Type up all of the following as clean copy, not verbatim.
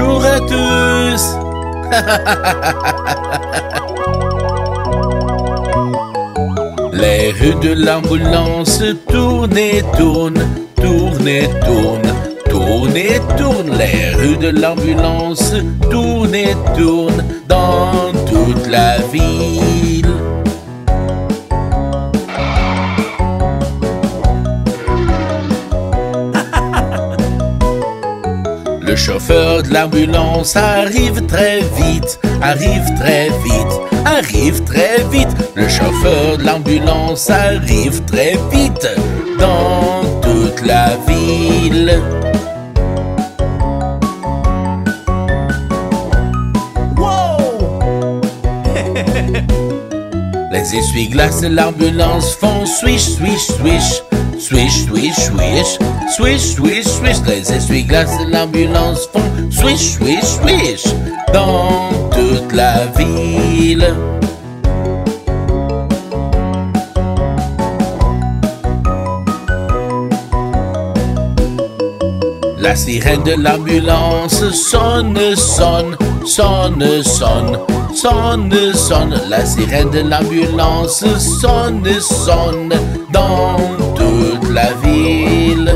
Bonjour à tous. Les rues de l'ambulance tournent et tournent, tournent et tournent, tournent et tournent. Les rues de l'ambulance tournent et tournent dans toute la ville. Le chauffeur de l'ambulance arrive très vite, arrive très vite, arrive très vite. Le chauffeur de l'ambulance arrive très vite dans toute la ville. Wow! Les essuie-glaces de l'ambulance font swish, swish, swish. Swish, swish, swish, swish, swish, swish. Les essuie-glaces de l'ambulance font swish, swish, swish dans toute la ville. La sirène de l'ambulance sonne, sonne, sonne, sonne, sonne, sonne. La sirène de l'ambulance sonne, sonne dans toute la ville.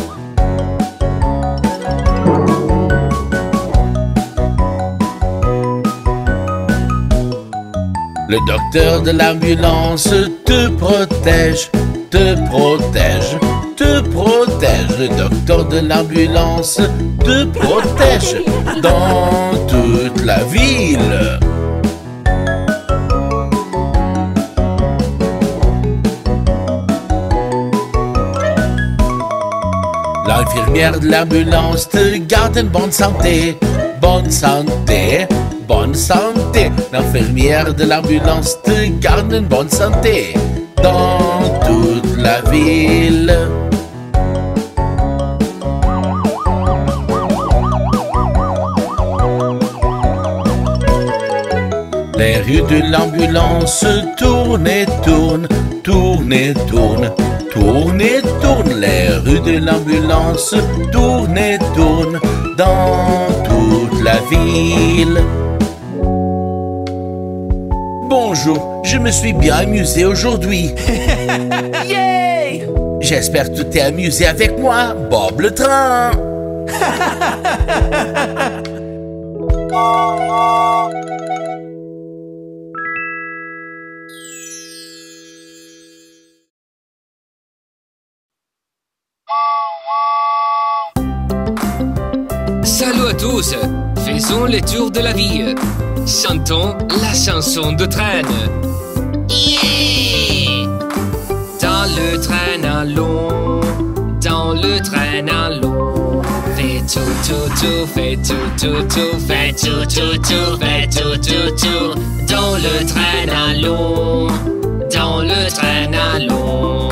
Le docteur de l'ambulance te protège, te protège, te protège. Le docteur de l'ambulance te protège dans toute la ville. L'infirmière de l'ambulance te garde une bonne santé, bonne santé, bonne santé. L'infirmière de l'ambulance te garde une bonne santé dans toute la ville. Les rues de l'ambulance tournent et tournent, tournent et tournent, tournent et tournent. Les rues de l'ambulance tournent et tournent dans toute la ville. Bonjour, je me suis bien amusé aujourd'hui. Yay! J'espère que tu t'es amusé avec moi, Bob le train. Salut à tous, faisons le tour de la vie. Chantons la chanson de train. Yeah! Dans le train allons, dans le train allons. Fais tout, tout, tout, fais tout, tout, tout, fais tout, tout, tout, fais tout, tout, tout. Dans le train allons, dans le train allons.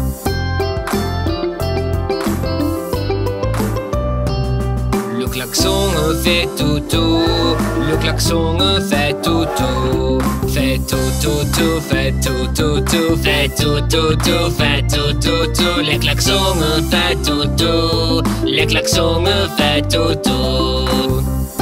Le klaxon fait tout, tout. Le klaxon fait tout, tout. Fait tout, tout, tout, fait tout, tout, tout, fait tout, tout, tout, fait tout, tout, tout. Les klaxons fait tout, tout. Les klaxons fait tout, tout.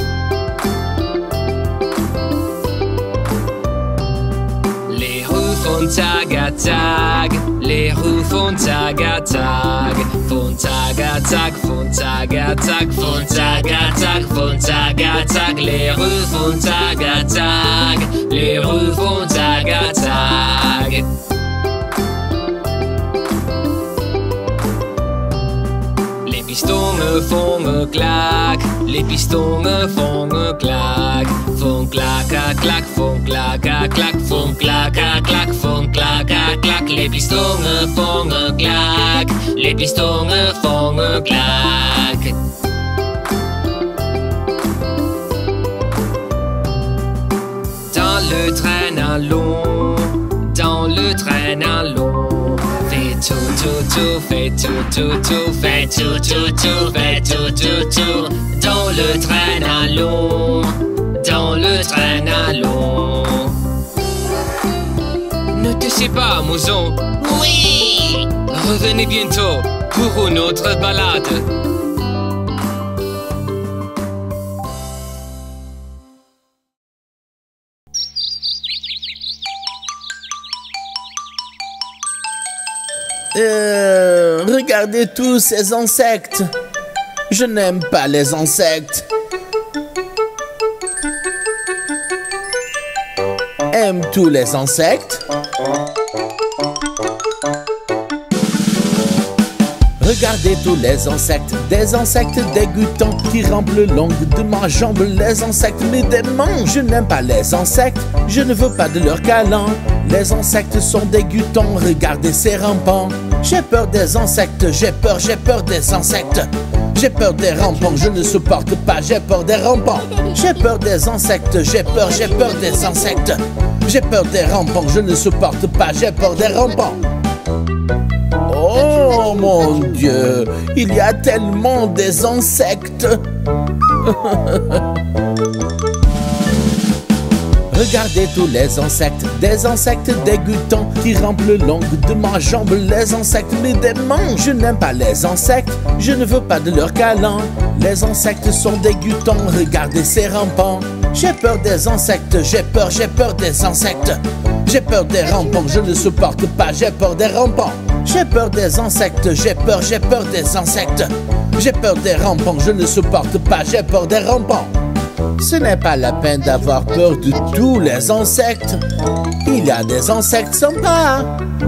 Les roues font tag à tag. Les roues font tag à tag. Font tag à tag, font tag à tag, font tag à tag, font tag à tag. Les roues font tag à tag. Les roues font tag à tag. Les pistons me font me claque. Les pistons me font me claque. Font claque à claque, font claque à claque, font claque à claque, font claque à claque. Les pistons me font me claque. Les pistons me font me claque. Dans le train allons, dans le train allons. Fais tout, tout, tout, fais tout, tout, tout, fais tout, tout, tout, fais tout, tout, tout. Dans le train allons, dans le train allons. Ne te sais pas, mouzon. Oui! Revenez bientôt pour une autre balade. Regardez tous ces insectes. Je n'aime pas les insectes. Aime tous les insectes. Regardez tous les insectes, des insectes dégoûtants qui rampent le long de ma jambe. Les insectes me démangent, je n'aime pas les insectes, je ne veux pas de leur câlin. Les insectes sont dégoûtants, regardez ces rampants. J'ai peur des insectes, j'ai peur des insectes. J'ai peur des rampants, je ne supporte pas, j'ai peur des rampants. J'ai peur des insectes, j'ai peur des insectes. J'ai peur des rampants, je ne supporte pas, j'ai peur des rampants. Oh mon Dieu, il y a tellement des insectes. Regardez tous les insectes, des insectes dégoûtants qui rampent le long de ma jambe. Les insectes me démangent, je n'aime pas les insectes, je ne veux pas de leur câlin. Les insectes sont dégoûtants, regardez ces rampants. J'ai peur des insectes, j'ai peur des insectes. J'ai peur des rampants, je ne supporte pas, j'ai peur des rampants. J'ai peur des insectes, j'ai peur des insectes. J'ai peur des rampants, je ne supporte pas, j'ai peur des rampants. Ce n'est pas la peine d'avoir peur de tous les insectes. Il y a des insectes sympas.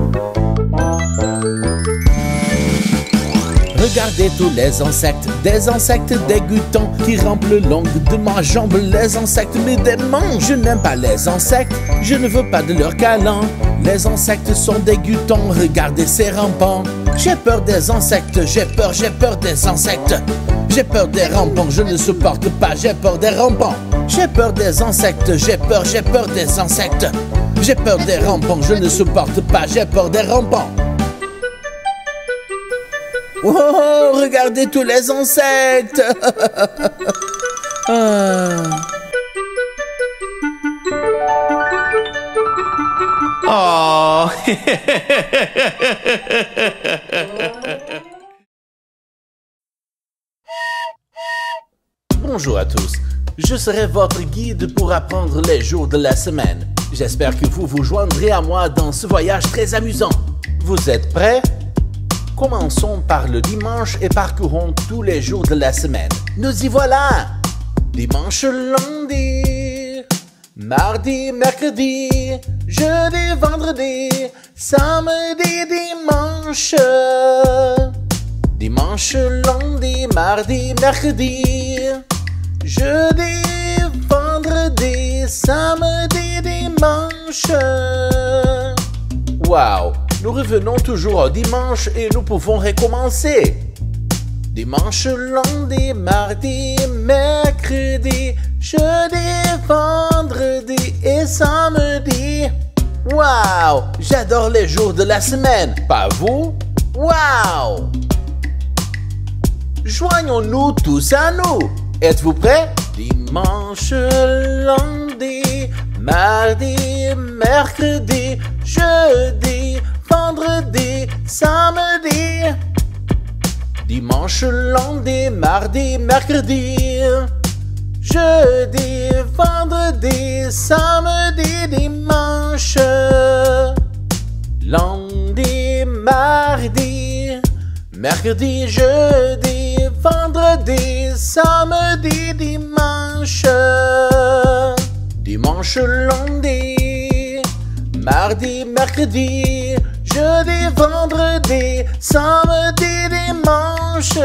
Regardez tous les insectes, des insectes dégoûtants qui rampent le long de ma jambe. Les insectes me démangent, je n'aime pas les insectes, je ne veux pas de leur câlin. Les insectes sont dégoûtants, regardez ces rampants. J'ai peur des insectes, j'ai peur des insectes. J'ai peur des rampants, je ne supporte pas, j'ai peur des rampants. J'ai peur des insectes, j'ai peur des insectes. J'ai peur des rampants, je ne supporte pas, j'ai peur des rampants. Oh, regardez tous les insectes. Oh. Bonjour à tous, je serai votre guide pour apprendre les jours de la semaine. J'espère que vous vous joindrez à moi dans ce voyage très amusant. Vous êtes prêts? Commençons par le dimanche et parcourons tous les jours de la semaine. Nous y voilà! Dimanche, lundi, mardi, mercredi, jeudi, vendredi, samedi, dimanche. Dimanche, lundi, mardi, mercredi, jeudi, vendredi, samedi, dimanche. Wow! Nous revenons toujours au dimanche et nous pouvons recommencer. Dimanche, lundi, mardi, mercredi, jeudi, vendredi et samedi. Wow! J'adore les jours de la semaine, pas vous? Wow! Joignons-nous tous à nous. Êtes-vous prêts? Dimanche, lundi, mardi, mercredi, jeudi, vendredi, samedi. Dimanche, lundi, mardi, mercredi, jeudi, vendredi, samedi, dimanche. Lundi, mardi, mercredi, jeudi, vendredi, samedi, dimanche. Dimanche, lundi, mardi, mercredi, jeudi, vendredi, samedi, dimanche.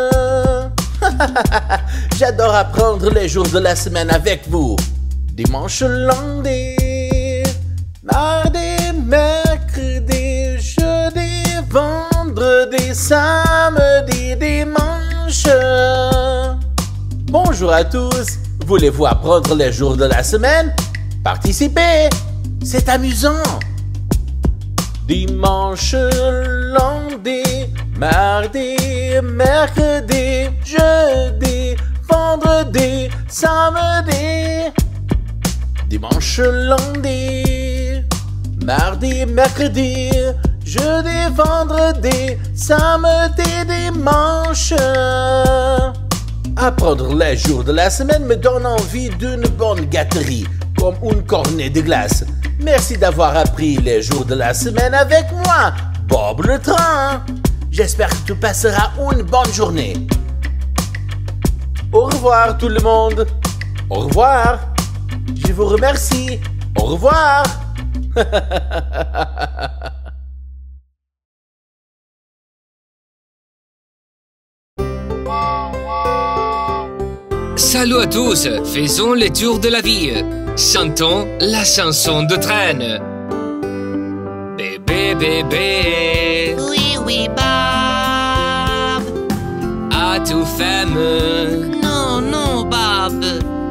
J'adore apprendre les jours de la semaine avec vous. Dimanche, lundi, mardi, mercredi, jeudi, vendredi, samedi, dimanche. Bonjour à tous. Voulez-vous apprendre les jours de la semaine? Participez! C'est amusant! Dimanche, lundi, mardi, mercredi, jeudi, vendredi, samedi. Dimanche, lundi, mardi, mercredi, jeudi, vendredi, samedi, dimanche. Apprendre les jours de la semaine me donne envie d'une bonne gâterie, comme une cornée de glace. Merci d'avoir appris les jours de la semaine avec moi. Bob le train. J'espère que tu passeras une bonne journée. Au revoir tout le monde. Au revoir. Je vous remercie. Au revoir. Salut à tous, faisons le tour de la vie. Chantons la chanson de traîne. Bébé, bébé. Oui, oui, Bob. As-tu faim? Non, non, Bob.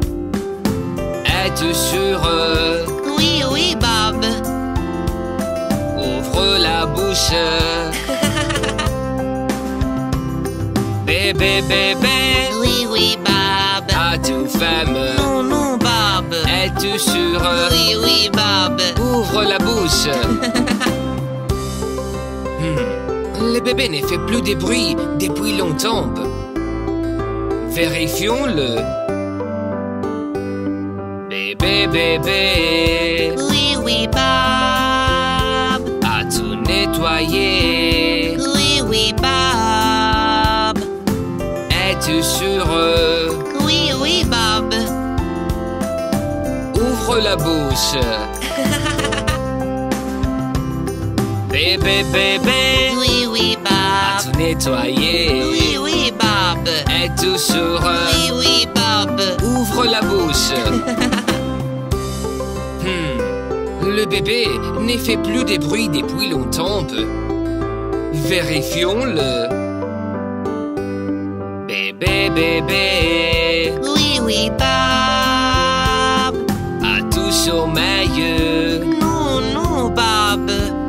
Es-tu sûr? Oui, oui, Bob. Ouvre la bouche. Bébé, bébé. Oui, oui, Bob. As-tu faim? Non, non, Bob. Es-tu sûr? Oui, oui, Bob. Ouvre la bouche. Le bébé ne fait plus de bruit depuis longtemps. Vérifions-le. Bébé, bébé. Oui, oui, Bob. As-tu nettoyé? Oui, oui, Bob. Es-tu sûr? Oui, oui, Bob. Ouvre la bouche. Bébé, bébé. Oui, oui, Bob. As-tu nettoyé? Oui, oui, Bob. Es-tu sûr? Oui, oui, Bob. Ouvre la bouche. Le bébé ne fait plus de bruit depuis longtemps. Vérifions-le. Bébé, bébé. Oui, oui, Bob. As-tu sommeil? Non, non, Bob.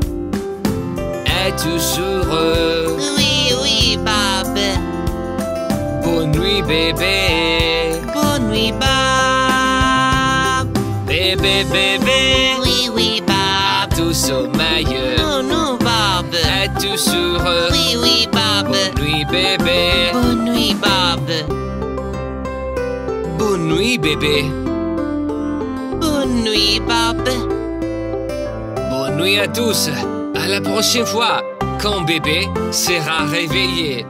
Es-tu sûr? Oui, oui, Bob. Bonne nuit, bébé. Bonne nuit, Bob. Bébé, bébé. Oui, oui, Bob. As-tu sommeil? Non, non, Bob. Es-tu sûr? Oui, oui, Bob. Bonne nuit, bébé. Bonne nuit, Bob. Bonne nuit, bébé. Bonne nuit, Bob. Bonne nuit à tous. À la prochaine fois, quand bébé sera réveillé.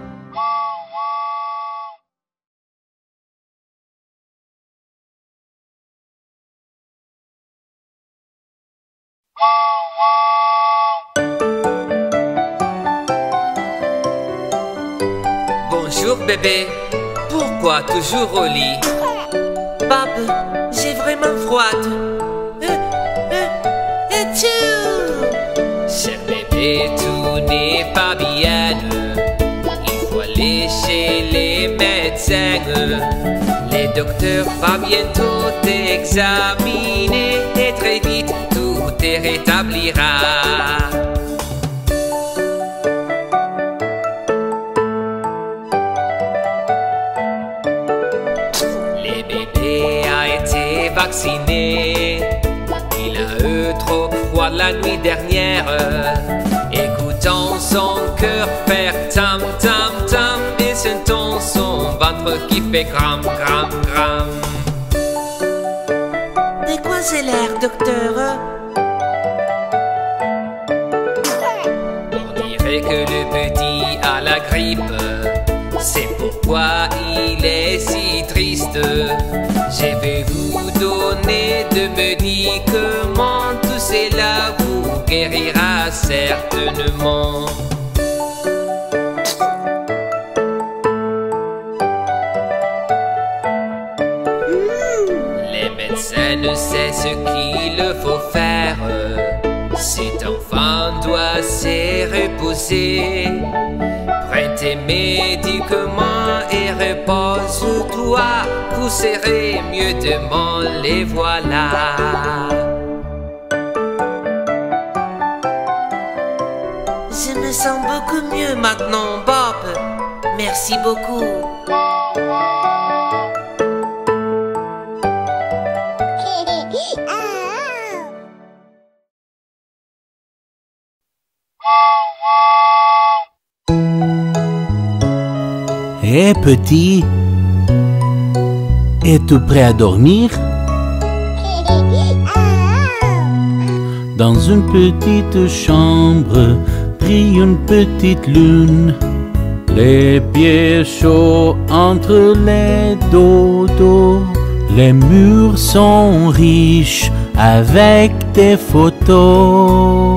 Bonjour bébé. Pourquoi toujours au lit? Bob, j'ai vraiment froide. Et tu? Cher bébé, tout n'est pas bien. Il faut aller chez les médecins. Les docteurs vont bientôt t'examiner et très vite tout te rétablira. Le bébé a été vacciné. Il a eu trop froid la nuit dernière. Écoutant son cœur faire tam tam tam et sentant son ventre qui fait gram gram gram. De quoi j'ai l'air, docteur? On dirait que le petit a la grippe. C'est pourquoi il est si triste. Je vais vous donner de médicaments. Tout cela vous guérira certainement. Les médecins ne savent ce qu'il faut faire. Cet enfant doit se reposer. Prends tes médicaments et repose-toi. Vous serez mieux demain, les voilà. Je me sens beaucoup mieux maintenant, Bob. Merci beaucoup. Hé, petit, es-tu prêt à dormir? Dans une petite chambre brille une petite lune. Les pieds chauds entre les dodos. Les murs sont riches avec des photos.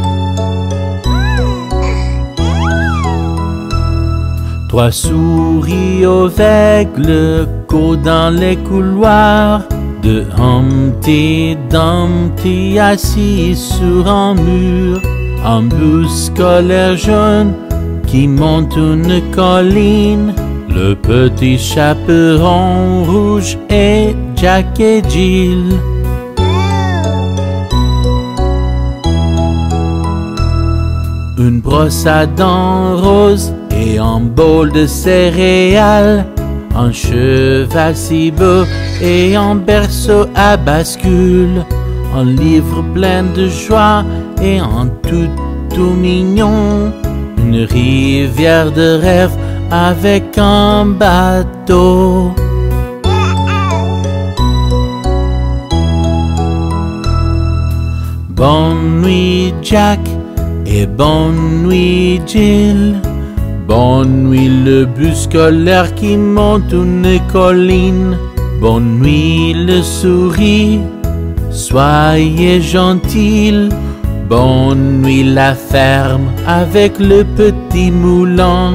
Trois souris aveugles courent dans les couloirs de Humpty Dumpty assis sur un mur. Un bus scolaire jaune qui monte une colline. Le petit chaperon rouge et Jack et Jill. Une brosse à dents rose et un bol de céréales. Un cheval si beau et un berceau à bascule. Un livre plein de joie et un tout mignon. Une rivière de rêve avec un bateau. Bonne nuit Jack et bonne nuit Jill. Bonne nuit le bus scolaire qui monte une colline. Bonne nuit le souris, soyez gentils. Bonne nuit la ferme avec le petit moulin.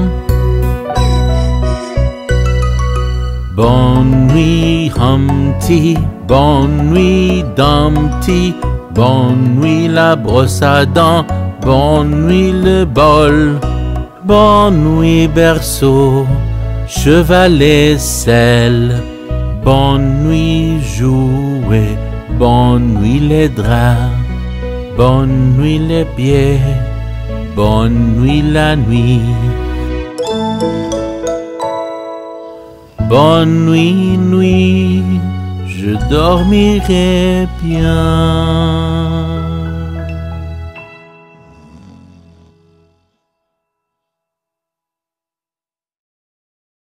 Bonne nuit Humpty, bonne nuit Dumpty. Bonne nuit la brosse à dents, bonne nuit le bol. Bonne nuit berceau, cheval et selle. Bonne nuit jouet, bonne nuit les draps. Bonne nuit les pieds, bonne nuit la nuit. Bonne nuit, nuit, je dormirai bien.